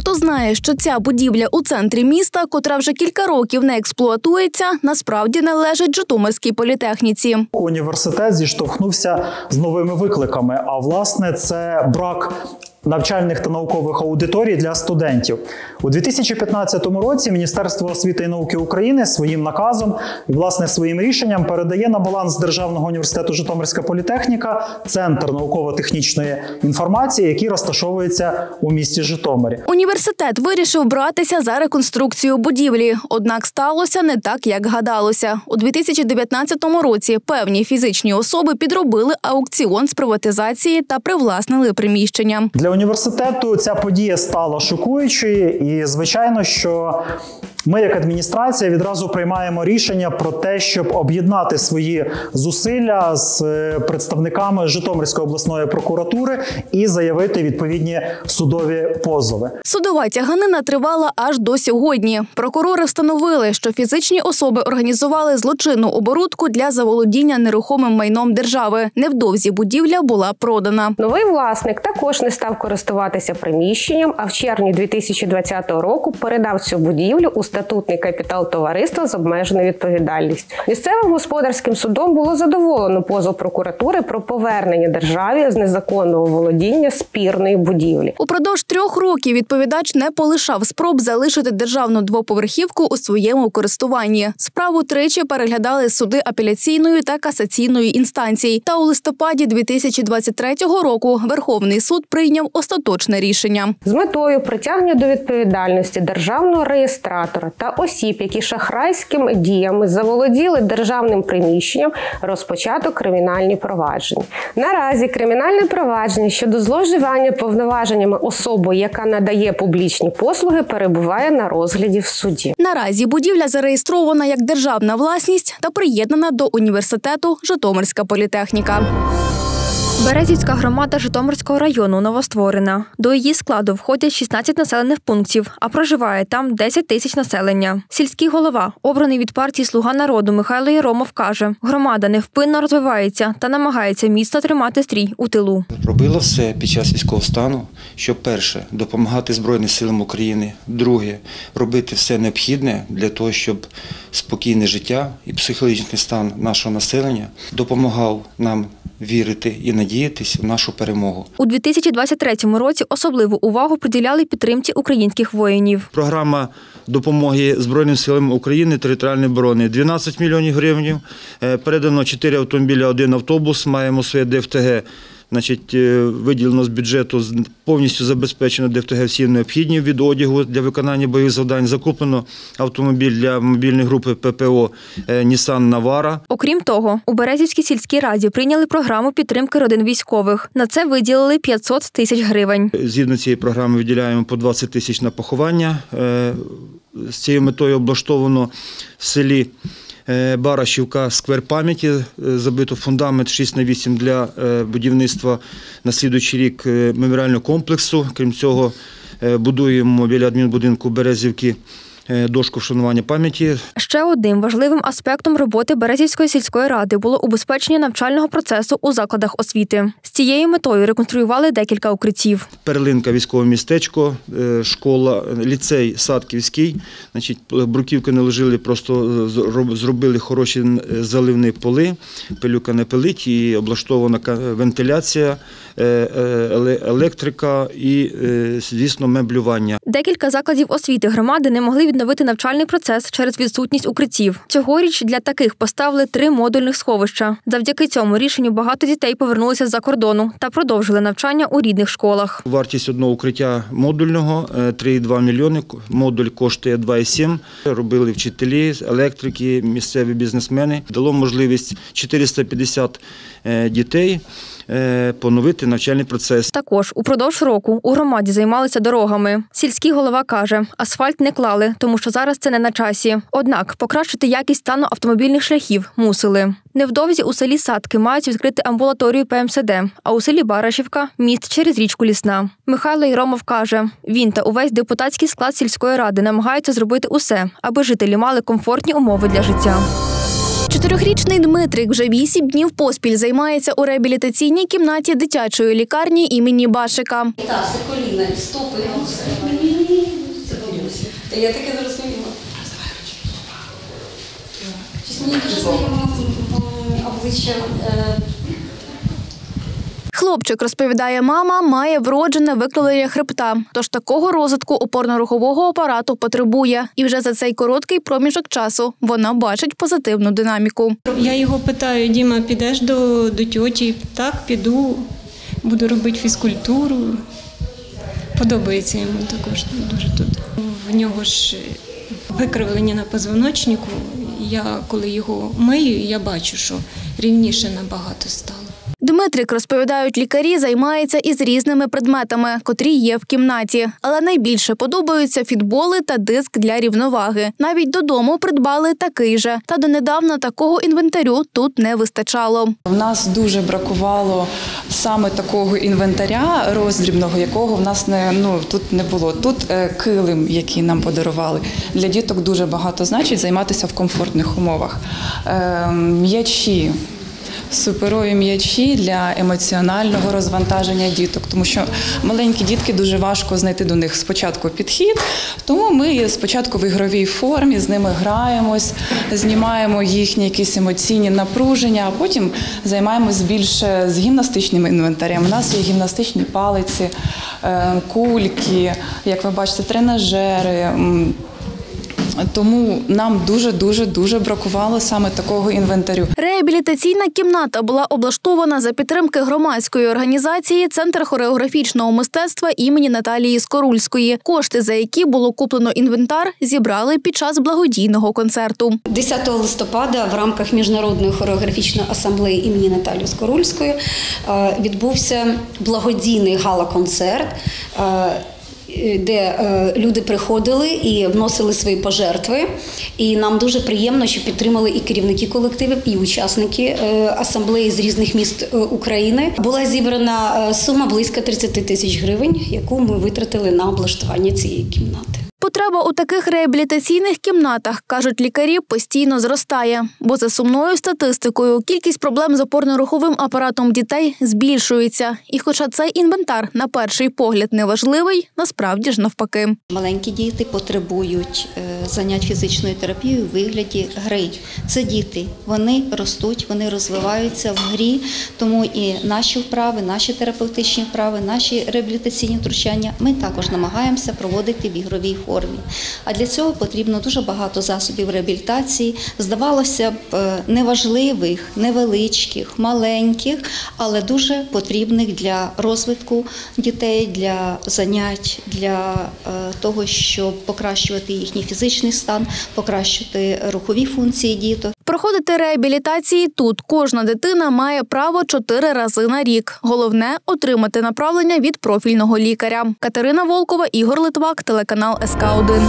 хто знає, що ця будівля у центрі міста, котра вже кілька років не експлуатується, насправді належить Житомирській політехніці. Університет зіштовхнувся з новими викликами, а власне це брак навчальних та наукових аудиторій для студентів. У 2015 році Міністерство освіти і науки України своїм наказом і, власне, своїм рішенням передає на баланс Державного університету Житомирська політехніка Центр науково-технічної інформації, який розташовується у місті Житомирі. Університет вирішив братися за реконструкцію будівлі, однак сталося не так, як гадалося. У 2019 році певні фізичні особи підробили аукціон з приватизації та привласнили приміщення. Для університету ця подія стала шокуючою і, звичайно, що ми, як адміністрація, відразу приймаємо рішення про те, щоб об'єднати свої зусилля з представниками Житомирської обласної прокуратури і заявити відповідні судові позови. Судова тяганина тривала аж до сьогодні. Прокурори встановили, що фізичні особи організували злочинну оборудку для заволодіння нерухомим майном держави. Невдовзі будівля була продана. Новий власник також не став користуватися приміщенням, а в червні 2020 року передав цю будівлю у статутний капітал товариства з обмеженою відповідальністю. Місцевим господарським судом було задоволено позов прокуратури про повернення державі з незаконного володіння спірної будівлі. Упродовж 3 років відповідач не полишав спроб залишити державну двоповерхівку у своєму користуванні. Справу тричі переглядали суди апеляційної та касаційної інстанцій. Та у листопаді 2023 року Верховний суд прийняв остаточне рішення. З метою притягнення до відповідальності державного реєстратора та осіб, які шахрайськими діями заволоділи державним приміщенням, розпочато кримінальні провадження. Наразі кримінальне провадження щодо зловживання повноваженнями особи, яка надає публічні послуги, перебуває на розгляді в суді. Наразі будівля зареєстрована як державна власність та приєднана до університету Житомирська політехніка. Березівська громада Житомирського району новостворена. До її складу входять 16 населених пунктів, а проживає там 10 тисяч населення. Сільський голова, обраний від партії «Слуга народу» Михайло Єромов каже, громада невпинно розвивається та намагається міцно тримати стрій у тилу. Робила все під час військового стану, щоб перше – допомагати Збройним силам України, друге – робити все необхідне для того, щоб спокійне життя і психологічний стан нашого населення допомагав нам вірити і надіятися в нашу перемогу. У 2023 році особливу увагу приділяли підтримці українських воїнів. Програма допомоги Збройним силам України, територіальної оборони – 12 мільйонів гривень. Передано 4 автомобіля, 1 автобус, маємо своє ДФТГ. Виділено з бюджету, повністю забезпечено ДФТГ всі необхідні від одягу для виконання бойових завдань. Закуплено автомобіль для мобільної групи ППО «Нісан Навара». Окрім того, у Березівській сільській раді прийняли програму підтримки родин військових. На це виділили 500 тисяч гривень. Згідно цієї програми виділяємо по 20 тисяч на поховання. З цією метою облаштовано в селі Барашівка сквер пам'яті, забито фундамент 6х8 для будівництва на слідуючий рік меморіального комплексу. Крім цього, будуємо біля адмінбудинку Березівки дошку вшанування пам'яті. Ще одним важливим аспектом роботи Березівської сільської ради було убезпечення навчального процесу у закладах освіти. З цією метою реконструювали декілька укриттів. Перлинка, військове містечко, школа, ліцей Садківський. Бруківки не ложили, просто зробили хороші заливні поли, пилюка не пилить і облаштована вентиляція, електрика і, звісно, меблювання. Декілька закладів освіти громади не могли відновити навчальний процес через відсутність укриттів. Цьогоріч для таких поставили 3 модульних сховища. Завдяки цьому рішенню багато дітей повернулися з-за кордону та продовжили навчання у рідних школах. Вартість одного укриття модульного – 3,2 мільйони. Модуль коштує 2,7. Робили вчителі, електрики, місцеві бізнесмени. Дало можливість 450 дітей поновити навчальний процес. Також упродовж року у громаді займалися дорогами. Сільський голова каже, асфальт не клали, тому що зараз це не на часі. Однак покращити якість стану автомобільних шляхів мусили. Невдовзі у селі Садки мають відкрити амбулаторію ПМСД, а у селі Барашівка – міст через річку Лісна. Михайло Єромов каже, він та увесь депутатський склад сільської ради намагаються зробити усе, аби жителі мали комфортні умови для життя. 4-річний Дмитрик вже 8 днів поспіль займається у реабілітаційній кімнаті дитячої лікарні імені Башика. Так, все коліна, стопи, Я таке зрозуміла. Щось мені дуже знайомо обличчя. Хлопчик, розповідає мама, має вроджене викривлення хребта, тож такого розвитку опорно-рухового апарату потребує. І вже за цей короткий проміжок часу вона бачить позитивну динаміку. Я його питаю: Діма, підеш до тьоті? Так, піду, буду робити фізкультуру. Подобається йому також дуже тут. В нього ж викривлення на позвоночнику. Я коли його мию, я бачу, що рівніше набагато стало. Дмитрик, розповідають лікарі, займається із різними предметами, котрі є в кімнаті. Але найбільше подобаються фітболи та диск для рівноваги. Навіть додому придбали такий же. Та донедавна такого інвентарю тут не вистачало. У нас дуже бракувало саме такого інвентаря роздрібного, якого в нас тут не було. Тут килим, який нам подарували. Для діток дуже багато значить займатися в комфортних умовах. М'ячі. Суперові м'ячі для емоціонального розвантаження діток, тому що маленькі дітки дуже важко знайти до них спочатку підхід, тому ми спочатку в ігровій формі з ними граємось, знімаємо їхні якісь емоційні напруження, а потім займаємось більше з гімнастичним інвентарем. У нас є гімнастичні палиці, кульки, як ви бачите, тренажери. Тому нам дуже бракувало саме такого інвентарю. Реабілітаційна кімната була облаштована за підтримки громадської організації «Центр хореографічного мистецтва імені Наталії Скорульської». Кошти, за які було куплено інвентар, зібрали під час благодійного концерту. 10 листопада в рамках Міжнародної хореографічної асамблеї імені Наталії Скорульської відбувся благодійний гала-концерт, де люди приходили і вносили свої пожертви. І нам дуже приємно, що підтримали і керівники колективів, і учасники асамблеї з різних міст України. Була зібрана сума близько 30 тисяч гривень, яку ми витратили на облаштування цієї кімнати. Потреба у таких реабілітаційних кімнатах, кажуть лікарі, постійно зростає. Бо за сумною статистикою кількість проблем з опорно-руховим апаратом дітей збільшується. І хоча цей інвентар на перший погляд неважливий, насправді ж навпаки. Маленькі діти потребують занять фізичною терапією у вигляді гри. Це діти, вони ростуть, вони розвиваються в грі, тому і наші вправи, наші терапевтичні вправи, наші реабілітаційні втручання ми також намагаємося проводити в ігровій формі. А для цього потрібно дуже багато засобів реабілітації, здавалося б, неважливих, невеличких, маленьких, але дуже потрібних для розвитку дітей, для занять, для того, щоб покращувати їхній фізичний стан, покращувати рухові функції діток. Проходити реабілітації тут кожна дитина має право 4 рази на рік. Головне – отримати направлення від профільного лікаря. Катерина Волкова, Ігор Литвак, телеканал СК1.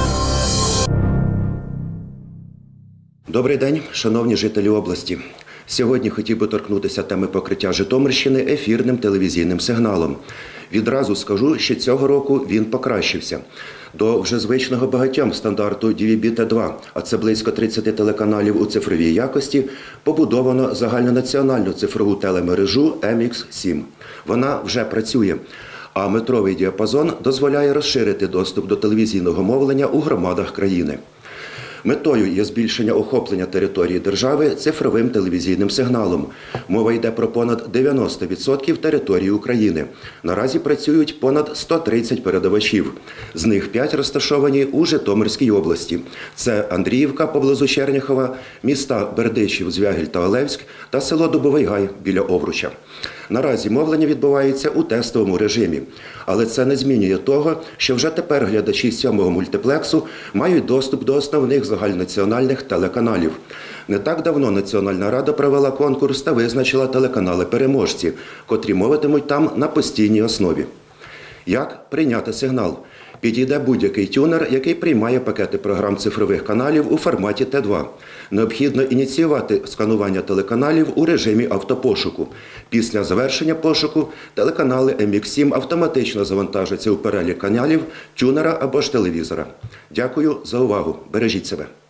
Добрий день, шановні жителі області. Сьогодні хотів би торкнутися теми покриття Житомирщини ефірним телевізійним сигналом. Відразу скажу, що цього року він покращився. До вже звичного багатьом стандарту DVB-T2, а це близько 30 телеканалів у цифровій якості, побудовано загальнонаціональну цифрову телемережу MX7. Вона вже працює, а метровий діапазон дозволяє розширити доступ до телевізійного мовлення у громадах країни. Метою є збільшення охоплення території держави цифровим телевізійним сигналом. Мова йде про понад 90% території України. Наразі працюють понад 130 передавачів. З них 5 розташовані у Житомирській області. Це Андріївка поблизу Черняхова, міста Бердичів, Звягіль та Олевськ та село Дубовий Гай біля Овруча. Наразі мовлення відбувається у тестовому режимі. Але це не змінює того, що вже тепер глядачі 7-го мультиплексу мають доступ до основних загальнонаціональних телеканалів. Не так давно Національна рада провела конкурс та визначила телеканали-переможці, котрі мовитимуть там на постійній основі. Як прийняти сигнал? Підійде будь-який тюнер, який приймає пакети програм цифрових каналів у форматі Т2. Необхідно ініціювати сканування телеканалів у режимі автопошуку. Після завершення пошуку телеканали MX7 автоматично завантажаться у перелік каналів тюнера або ж телевізора. Дякую за увагу. Бережіть себе.